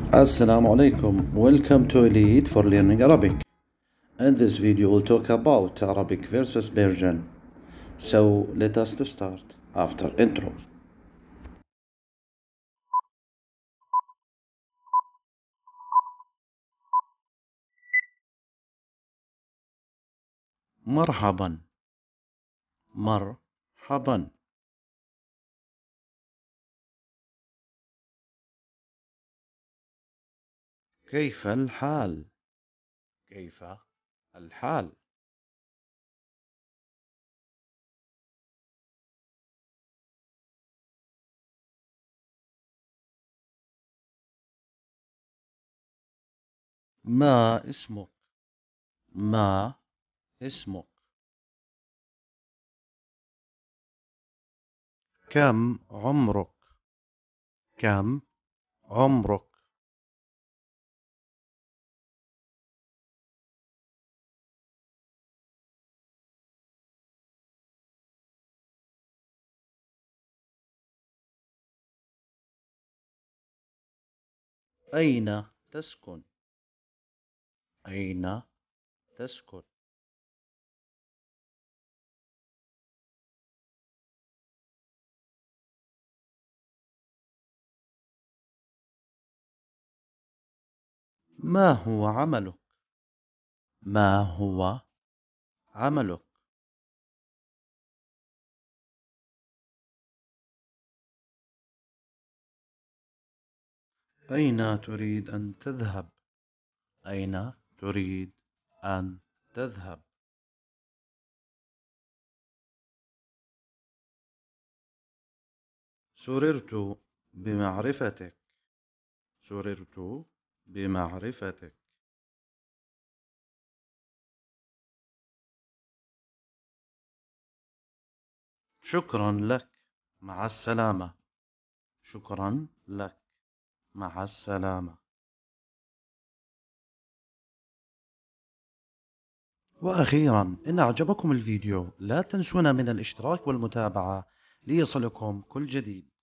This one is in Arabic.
Assalamu alaikum. Welcome to Elite for Learning Arabic. In this video we'll talk about Arabic versus Persian. So let us to start after intro. مرحبا مرحبا. كيف الحال؟ كيف الحال؟ ما اسمك؟ ما اسمك؟ كم عمرك؟ كم عمرك؟ أين تسكن؟ أين تسكن؟ ما هو عملك؟ ما هو عملك؟ أين تريد أن تذهب؟ أين تريد أن تذهب؟ سررت بمعرفتك. سررت بمعرفتك. شكرا لك. مع السلامة. شكرا لك. مع السلامة. وأخيرا، إن أعجبكم الفيديو لا تنسونا من الاشتراك والمتابعة ليصلكم كل جديد.